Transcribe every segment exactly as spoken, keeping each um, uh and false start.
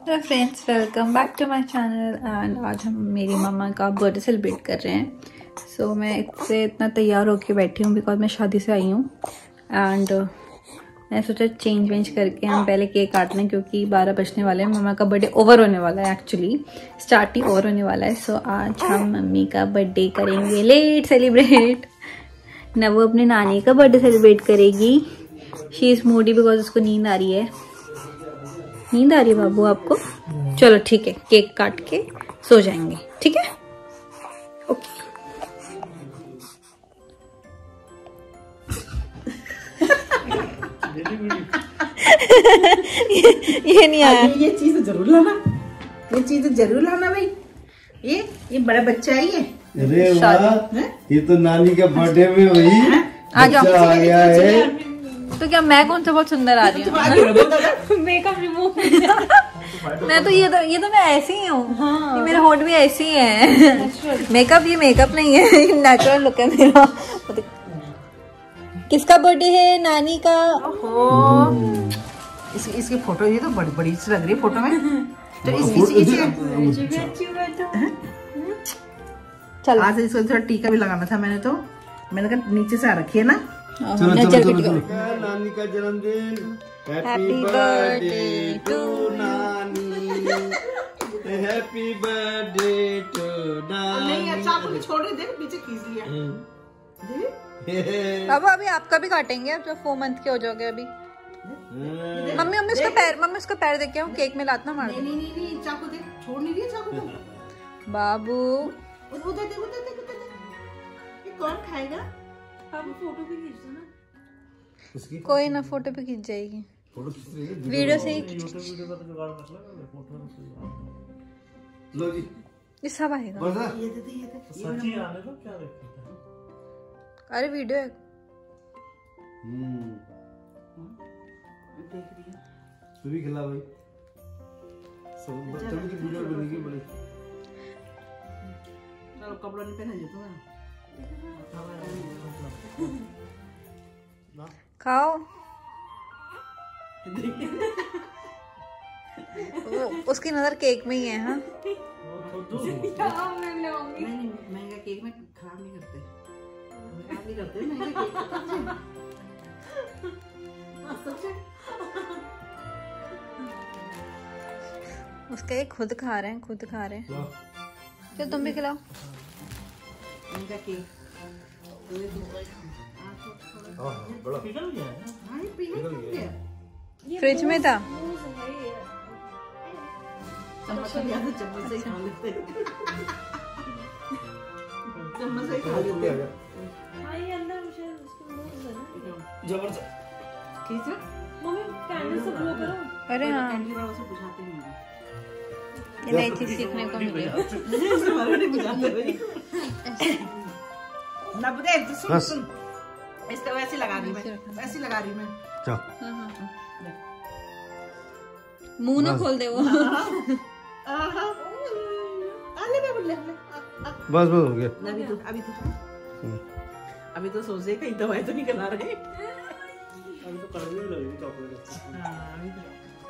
Hello friends, welcome back to my channel. And आज हम मेरी मम्मा का बर्थडे सेलिब्रेट कर रहे हैं। सो so, मैं इससे इतना तैयार होके बैठी हूँ बिकॉज मैं शादी से आई हूँ। एंड uh, मैं सोचा चेंज वेंज करके हम पहले केक काट लें क्योंकि बारह बजने वाले हैं। मम्मा का बर्थडे ओवर होने वाला है, एक्चुअली स्टार्ट ही ओवर होने वाला है। सो so, आज हम मम्मी का बर्थडे करेंगे लेट सेलिब्रेट। ना वो अपनी नानी का बर्थडे सेलिब्रेट करेगी। शी इज़ मूडी बिकॉज उसको नींद आ रही है। नींद आ रही है बाबू आपको? चलो ठीक है, केक काट के सो जाएंगे, ठीक है? ओके। ये, ये नहीं आया। ये चीज जरूर लाना, ये चीज जरूर लाना भाई। ये ये बड़ा बच्चा है ये। अरे वाह, ये तो नानी का बर्थडे में वही आ जाओ। आ गया है। तो क्या मैं कौन सा बहुत सुंदर आ रही हूँ? Makeup remove. मैं तो ये तो ये तो मैं ऐसी ही हूँ। हाँ। ये मेरा होठ भी ऐसी ही है। मेकअप ये मेकअप नहीं है, नेचुरल लुक है मेरा। किसका बर्थडे है? नानी का। ओहो, इस, इसकी फोटो ये तो बड़ी बड़ी सी लग रही है फोटो में। तो इस इसी इसी चल आज इसको थोड़ा टीका भी लगाना था मैंने, तो मैंने कहा नीचे से आ रखी है ना। चलो चलो चलो चलो। नानी का जन्मदिन, हैप्पी बर्थडे टू नानी, हैप्पी बर्थडे टू नानी। नहीं अच्छा, आपको छोड़ रही, देख पीछे खींच लिया। अब अभी आपका भी काटेंगे, अब जब फोर मंथ के हो जाओगे। अभी मम्मी मम्मी उसका पैर मम्मी उसका पैर देख के हम केक में लात ना मार। नहीं नहीं नहीं, चाकू देख, छोड़ नहीं रही चाकू को। बाबू उधर देख उधर देख उधर देख। ये कौन खाएगा? आप फोटो भी खींच दो ना। कोई ना, फोटो पे खींच जाएगी। वीडियो से ही लो जी, ये सब आएगा। ये दे दे ये दे। सच्ची आने दो, क्या देखते हैं? अरे वीडियो है। हम्म, देख रही है तू भी खिला भाई। सब बच्चों की वीडियो बनेगी बड़ी। चलो कपड़ा नहीं पहना जो ना। खाओ। वो उसकी नजर केक में ही है। हाँ नहीं नहीं, महंगा केक में खराब नहीं करते, खराब नहीं करते महंगा केक। उसका ये खुद खा रहे हैं, खुद खा रहे हैं। चल तुम भी खिलाओ। महंगा केक बड़ा पिघल गया है। हाँ ये पिघल गया। फ्रिज में था। चम्मच से ज्यादा चम्मच से ही खा लेते हैं। चम्मच से ही खा लेते हैं। हाँ ये अंदर मुझे उसको लूज है ना। जबरदस्त। किस मम्मी कैंडल से ब्लो करो। अरे हाँ, कैंडी वालों से बुझाते नहीं हैं। ये नई चीज सीखने को मिली। हमारे नहीं बुझाते भाई। ना बुझे तो सुन सुन, इसका वैसे लगा रही मैं, वैसे लगा रही मैं। चल मुंह ना खोल दे वो। आहा, अरे मैं बोल ले बस बस हो गया। अभी तो अभी तो अभी तो सोच रहे कहीं दवाई तो नहीं खिला रहे। अभी तो कड़वी भी लगेगी चॉकलेट। हाँ अभी तो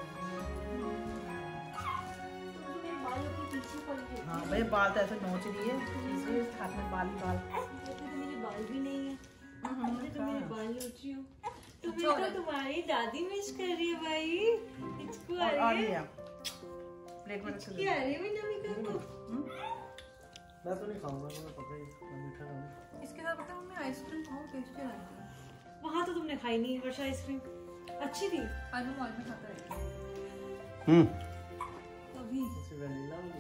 हाँ भाई, बाल तो ऐसे नोच रही है, इसलिए हाथ में बाल ही बाल। मेरे बाल भी नहीं है। तो मेरे बाल नोच रही हूँ। तो मेरे को तुम्हारी दादी मिस कर रही है भाई। इसको आ रही है। प्लेट में रख दे। क्या आ रही है मेरी नमी को? मैं तो नहीं खाऊंगा, मुझे पता है मीठा नहीं। इसके साथ पता है मैं आइसक्रीम खाऊं, टेस्टी लगता है। वहाँ तो तुमने खाई नहीं वर्षा आइसक्रीम, अच्छी थी। आलू मॉल में खाता है। हम्म, अभी इसे वनीला होगी।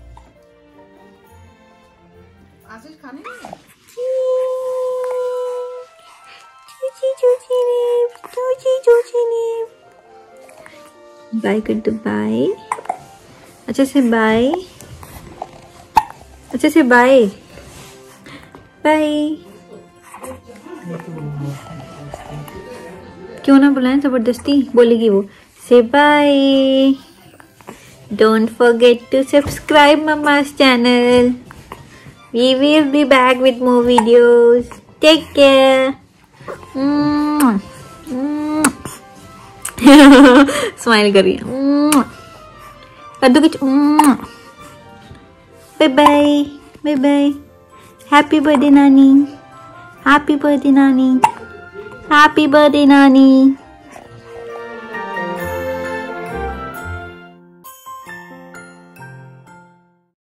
आशीष खाने नहीं है। बाय कर दो, बाय। अच्छे से बाय, अच्छे से बाय बाय। क्यों ना बुलाएं, जबरदस्ती बोलेगी वो। से bye. Don't forget to subscribe mama's channel. We will be back with more videos. Take care. Smile करिए। कर दो कुछ। Bye bye bye bye. Happy birthday nani, happy birthday nani, happy birthday नानी।